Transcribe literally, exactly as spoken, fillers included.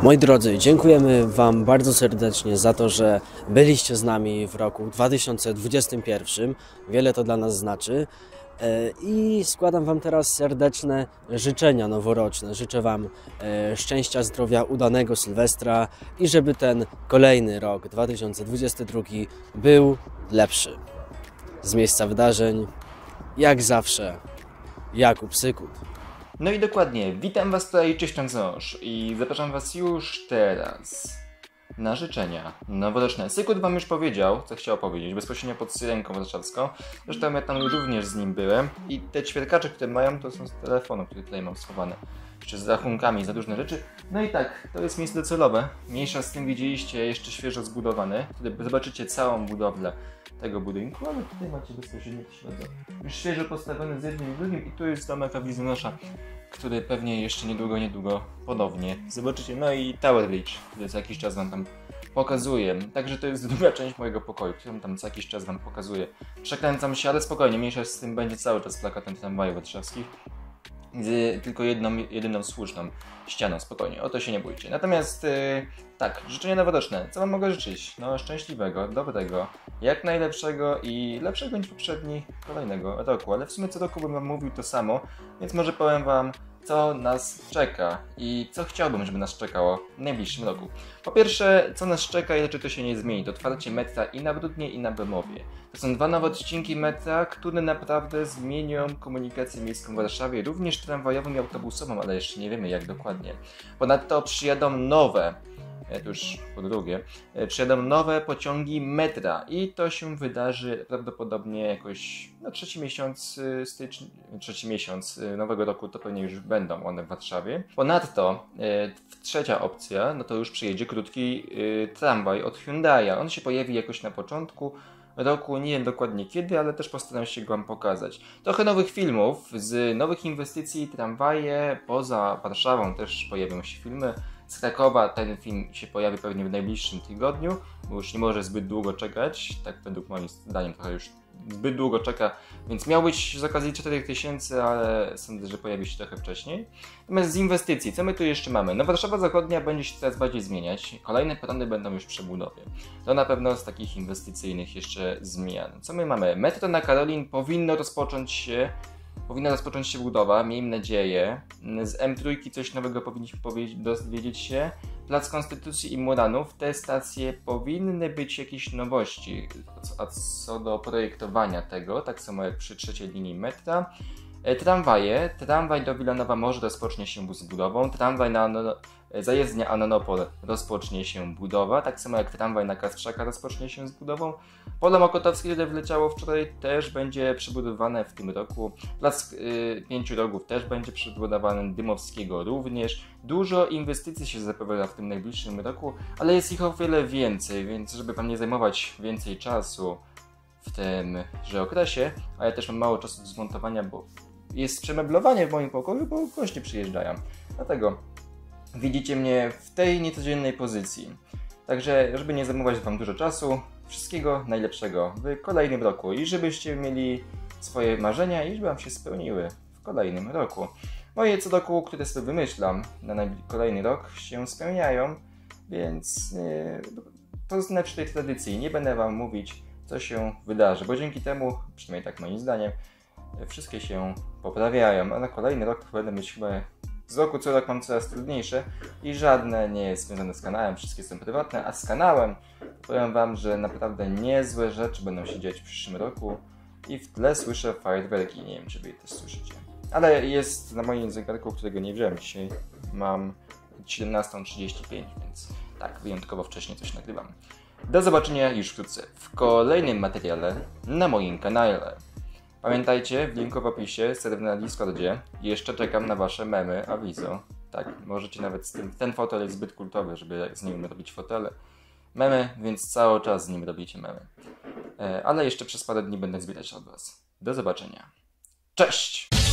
Moi drodzy, dziękujemy Wam bardzo serdecznie za to, że byliście z nami w roku dwa tysiące dwudziestym pierwszym. Wiele to dla nas znaczy. I składam Wam teraz serdeczne życzenia noworoczne. Życzę Wam szczęścia, zdrowia, udanego Sylwestra i żeby ten kolejny rok dwa tysiące dwudziesty drugi był lepszy. Z miejsca wydarzeń, jak zawsze, Jakub Sykut. No i dokładnie, witam Was tutaj, cześć Ząż i zapraszam Was już teraz na życzenia noworoczne. Sykut Wam już powiedział, co chciał powiedzieć, bezpośrednio pod Syrenką Warszawską. Zresztą ja tam również z nim byłem i te ćwierkacze, które mają, to są z telefonu, które tutaj mam schowane. Jeszcze z rachunkami za różne rzeczy. No i tak, to jest miejsce docelowe. Mniejsza z tym widzieliście, jeszcze świeżo zbudowany. Wtedy zobaczycie całą budowlę tego budynku, ale tutaj macie bezpośrednio śledzę. Już świeżo postawiony z jednym i drugim i tu jest domek Awizjonasza, który pewnie jeszcze niedługo, niedługo ponownie zobaczycie. No i Tower Bridge, który co jakiś czas Wam tam pokazuję. Także to jest druga część mojego pokoju, którą tam co jakiś czas Wam pokazuję. Przekręcam się, ale spokojnie, mniejsza z tym będzie cały czas plakatem tramwaju warszawskich. Z tylko jedną, jedyną słuszną ścianą, spokojnie, o to się nie bójcie. Natomiast yy, tak, życzenia noworoczne, co Wam mogę życzyć? No szczęśliwego, dobrego, jak najlepszego i lepszego niż poprzedni kolejnego roku, ale w sumie co roku bym Wam mówił to samo, więc może powiem Wam, co nas czeka i co chciałbym, żeby nas czekało w najbliższym roku. Po pierwsze, co nas czeka i raczej to się nie zmieni, to otwarcie metra i na Brudnie, i na Bemowie. To są dwa nowe odcinki metra, które naprawdę zmienią komunikację miejską w Warszawie, również tramwajową i autobusową, ale jeszcze nie wiemy jak dokładnie. Ponadto przyjadą nowe, to już po drugie, przyjadą nowe pociągi metra i to się wydarzy prawdopodobnie jakoś no trzeci miesiąc stycznia, trzeci miesiąc nowego roku to pewnie już będą one w Warszawie. Ponadto trzecia opcja, no to już przyjedzie krótki tramwaj od Hyundai'a. On się pojawi jakoś na początku roku, nie wiem dokładnie kiedy, ale też postaram się go Wam pokazać. Trochę nowych filmów, z nowych inwestycji, tramwaje, poza Warszawą też pojawią się filmy. Z Krakowa ten film się pojawi pewnie w najbliższym tygodniu, bo już nie może zbyt długo czekać, tak według moim zdaniem trochę już zbyt długo czeka, więc miał być z okazji czterech tysięcy, ale sądzę, że pojawi się trochę wcześniej. Natomiast z inwestycji, co my tu jeszcze mamy? No Warszawa Zachodnia będzie się coraz bardziej zmieniać, kolejne perony będą już w przebudowie. To na pewno z takich inwestycyjnych jeszcze zmian. Co my mamy? Metro na Karolin powinno rozpocząć się Powinna rozpocząć się budowa, miejmy nadzieję. Z M trzy coś nowego powinniśmy dowiedzieć się. Plac Konstytucji i Muranów, te stacje powinny być jakieś nowości. A co do projektowania tego, tak samo jak przy trzeciej linii metra. Tramwaje. Tramwaj do Wilanowa Morza rozpocznie się z budową. Tramwaj na Ano... Zajezdnia Anonopol rozpocznie się budowa. Tak samo jak tramwaj na Kastrzaka rozpocznie się z budową. Pole Mokotowskie, które wleciało wczoraj, też będzie przebudowane w tym roku. Plac yy, Pięciu Rogów też będzie przebudowany. Dymowskiego również. Dużo inwestycji się zapowiada w tym najbliższym roku, ale jest ich o wiele więcej, więc żeby Wam nie zajmować więcej czasu w tymże okresie, a ja też mam mało czasu do zmontowania, bo jest przemeblowanie w moim pokoju, bo goście przyjeżdżają. Dlatego widzicie mnie w tej niecodziennej pozycji. Także, żeby nie zajmować Wam dużo czasu, wszystkiego najlepszego w kolejnym roku i żebyście mieli swoje marzenia i żeby Wam się spełniły w kolejnym roku. Moje co roku, które sobie wymyślam na kolejny rok, się spełniają, więc yy, to znaczy tej tradycji. Nie będę Wam mówić, co się wydarzy, bo dzięki temu, przynajmniej tak moim zdaniem, wszystkie się poprawiają, a na kolejny rok będę mieć chyba z roku co rok mam coraz trudniejsze i żadne nie jest związane z kanałem, wszystkie są prywatne, a z kanałem powiem Wam, że naprawdę niezłe rzeczy będą się dziać w przyszłym roku i w tle słyszę fajerwerki, nie wiem czy Wy je też słyszycie. Ale jest na moim zegarku, którego nie wziąłem dzisiaj, mam siedemnasta trzydzieści pięć, więc tak, wyjątkowo wcześnie coś nagrywam. Do zobaczenia już wkrótce w kolejnym materiale na moim kanale. Pamiętajcie, w linku w opisie, serwer na Discordzie. Jeszcze czekam na Wasze memy, awizo. Tak, możecie nawet z tym, ten fotel jest zbyt kultowy, żeby z nim robić fotele. Memy, więc cały czas z nim robicie memy. E, ale jeszcze przez parę dni będę zbierać od Was. Do zobaczenia. Cześć!